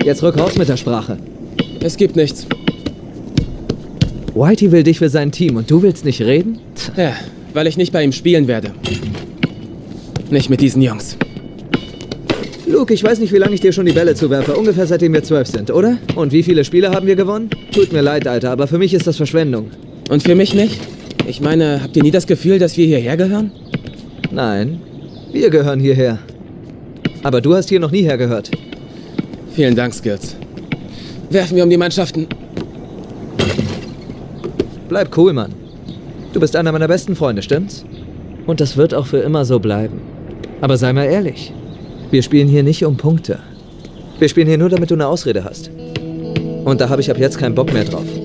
Jetzt rück raus mit der Sprache. Es gibt nichts. Whitey will dich für sein Team und du willst nicht reden? Ja, weil ich nicht bei ihm spielen werde. Nicht mit diesen Jungs. Luke, ich weiß nicht, wie lange ich dir schon die Bälle zuwerfe. Ungefähr seitdem wir 12 sind, oder? Und wie viele Spiele haben wir gewonnen? Tut mir leid, Alter, aber für mich ist das Verschwendung. Und für mich nicht? Ich meine, habt ihr nie das Gefühl, dass wir hierher gehören? Nein, wir gehören hierher. Aber du hast hier noch nie hergehört. Vielen Dank, Skills. Werfen wir um die Mannschaften. Bleib cool, Mann. Du bist einer meiner besten Freunde, stimmt's? Und das wird auch für immer so bleiben. Aber sei mal ehrlich. Wir spielen hier nicht um Punkte. Wir spielen hier nur, damit du eine Ausrede hast. Und da habe ich ab jetzt keinen Bock mehr drauf.